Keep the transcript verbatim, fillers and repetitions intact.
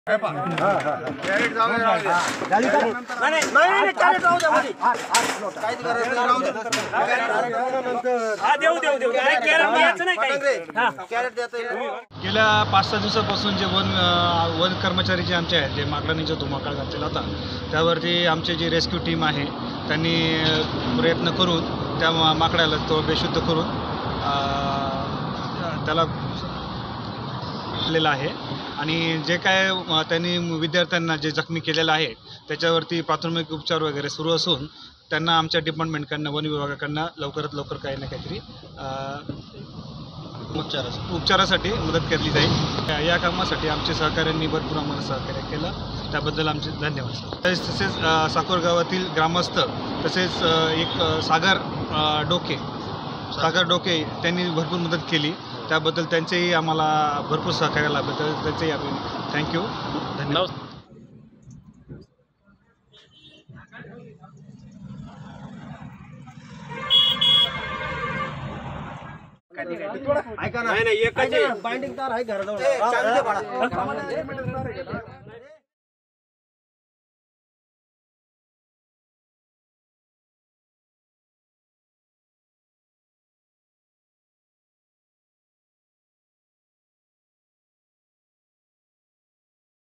Crate जाऊ दे, राहू दे. नाही नाही नाही कॅरेट राहू दे मध्ये. काहीच गरज नाही, राहू दे. हा देऊ देऊ देऊ नाही कॅरेट द्यायचं नाही काही. हा कॅरेट देता येईल. गेल्या पाच सहा दिवसापासून जे वन वन कर्मचारी जे आमचे आहेत जे माकडांनी जो धुमाकाळ घातलेला होता त्यावरती आमची जी रेस्क्यू टीम आहे त्यांनी प्रयत्न करून त्या माकडाला तो बेशुद्ध करून त्याला आहे आणि जे काय त्यांनी विद्यार्थ्यांना जे जखमी केलेलं आहे त्याच्यावरती प्राथमिक उपचार वगैरे सुरू असून त्यांना आमच्या डिपार्टमेंटकडनं वन विभागाकडनं लवकरात लवकर काही ना काहीतरी उपचारासाठी उपचारासाठी मदत केली जाईल। या कामासाठी आमच्या सहकाऱ्यांनी भरपूर आम्हाला सहकार्य केलं त्याबद्दल आमचे धन्यवाद। तसेच साकोर गावातील ग्रामस्थ तसेच एक सागर डोके सागर डोके त्यांनी भरपूर मदत केली त्याबद्दल त्यांचेही आम्हाला भरपूर सहकार्य लाभलं त्यांचेही आम्ही थँक्यू धन्यवाद। ऐका ना, नाही नाही एकच बाइंडिंग तार आहे घराजवळ.